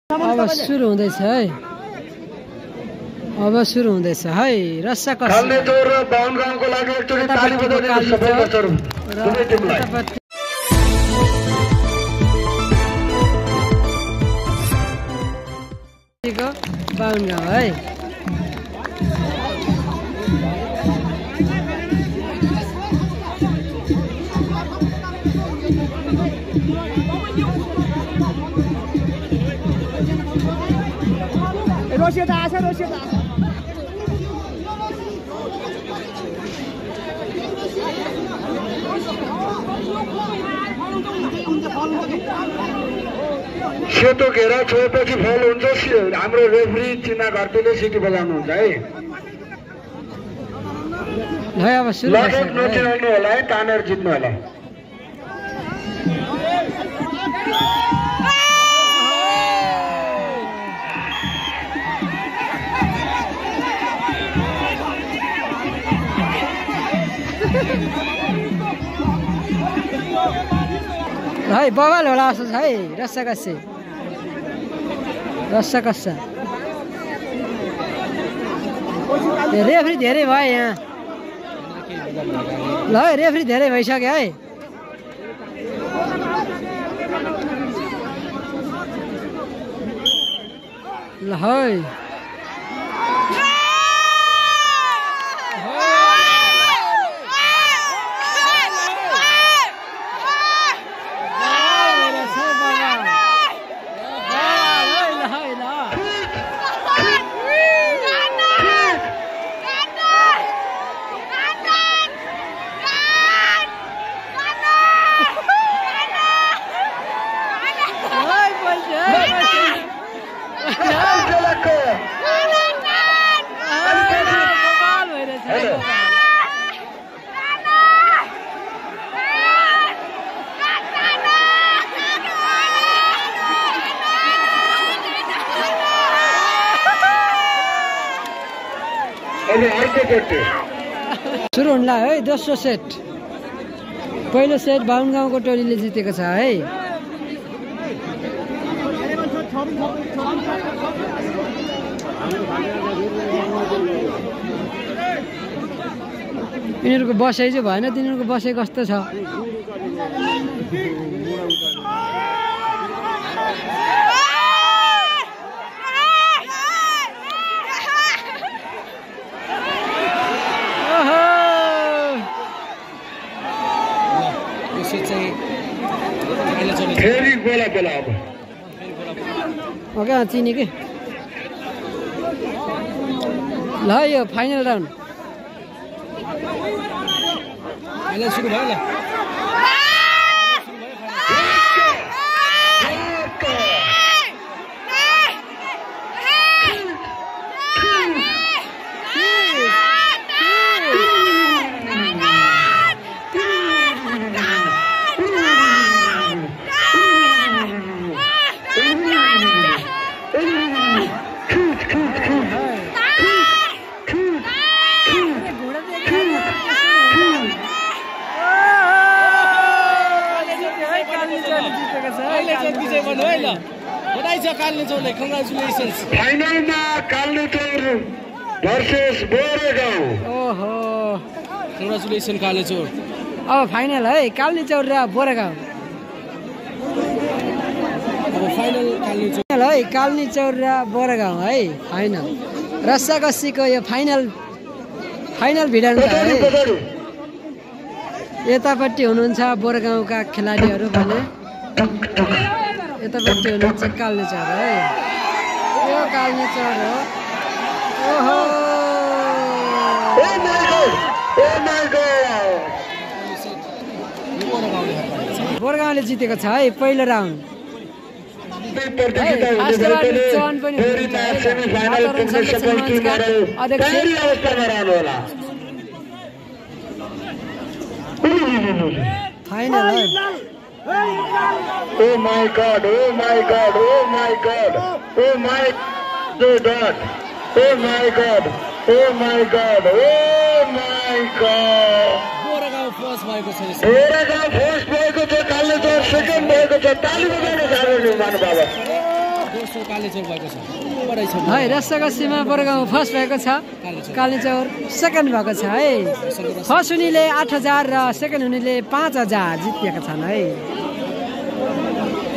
अब सुरु हुँदैछ है रस्साकसी काल्नेचौर र बाहुन गाउँको लागि एकचोटी ताली बजाउने सबै दर्शकहरू दुवै टिमलाई बाहुन गाउँ है रोसिएता आछ रोसिएता सेतो घेरा छोएपछि फल हुन्छ हाम्रो रेफ्री चिना घरतीले सिटी बजाउनुहुन्छ है अब सुरु नचिनाउनु होला है तानेर जित्नु होला है बवाल होला जस्तो छ है रस्साकसी रेफ्री धेरै भयो यहाँ ल है रेफ्री धेरै भइसक्यो है ल है सुरु हुन्ला है दोस्रो सेट पहिलो सेट बाहुन गाउँको टोलीले जितेको छ है यिनीहरूको बसाइ चाहिँ भएन तिनीहरूको बसाइ कस्तो छ फेरि बोला बोला अब ओके चिने कि ल यो फाइनल राउन्ड सुरु भयो ल फाइनलमा काल्नेचौर भर्सेस बोरेगाउँ ओहो कङ्ग्रेचुलेसन काल्नेचौर अब फाइनल है काल्नेचौर र बोरेगाउँ अब फाइनल काल्नेचौर है काल्नेचौर र बोरेगाउँ है फाइनल रस्साकसीको यो फाइनल भिडाउनु है यतापट्टि हुनुहुन्छ बोरेगाउँका खेलाडीहरू भने यतापट्टि हुनुहुन्छ काल्नेचौर है यो काल्नेचौर हो ओहो बोरेगाउँले जितेको छ है पहिलो round final Oh my God, oh my God, oh my God, oh my God, oh my God, oh my God, oh my God. Boregaon first भएको छ बोरेगाउँ फर्स्ट भएको छ काल्नेचौर सेकेन्ड भएको छ ताली बजाउनु सार्वजनिक महानुभाव दोस्रो कालेचौर भएको छ बढाइ छ है रस्साकसीमा बरगाउँ फर्स्ट भएको छ कालीचौर सेकेन्ड भएको छ है फर्स्ट हुनेले 8,000 र सेकेन्ड हुनेले 5,000 जितेका छन् है